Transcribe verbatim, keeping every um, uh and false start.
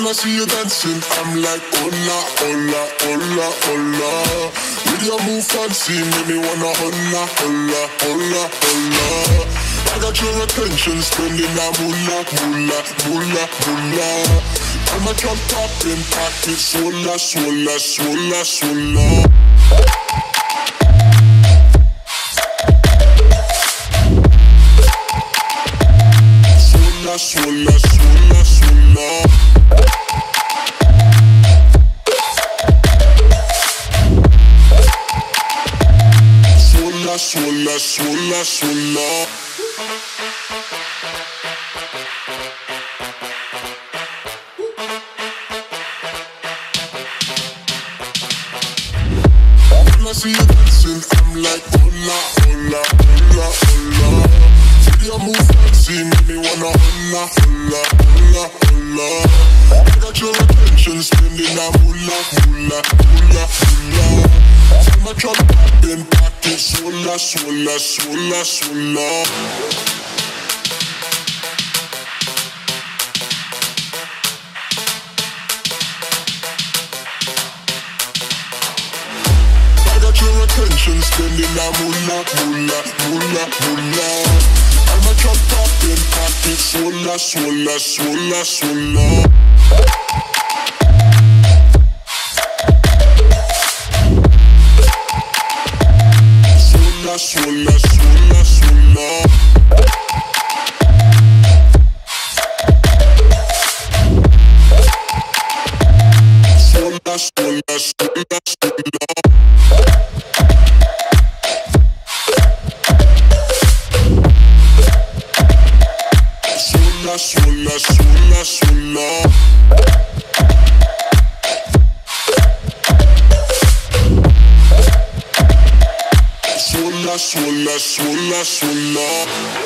When I see you dancing, I'm like, hola, hola, hola, hola. With your move fancy, make me wanna hola, hola, hola, hola. I got your attention, spending that moolah, moolah, moolah, moolah. I'm a drop top in pocket, swola, swola, swola, swola. Swola, swola, swola, swola. Swola, swola, swola. When I see you dancing, I'm like, hola, hola, hola, hola. See you move fancy, make me wanna hola, hola, hola, hola. I got your attention, spending that moolah, moolah, moolah, moolah. I'm a drop top in pocket, swola, swola, swola, swola. Your attention, spending that moolah, moolah, moolah, moolah. I'm a drop top in pocket, swola, swola, swola, swola. Swola, swola, swola, swola. Swola, swola, swola, swola. Swola, swola, swola. Swola, swola, swola, swola.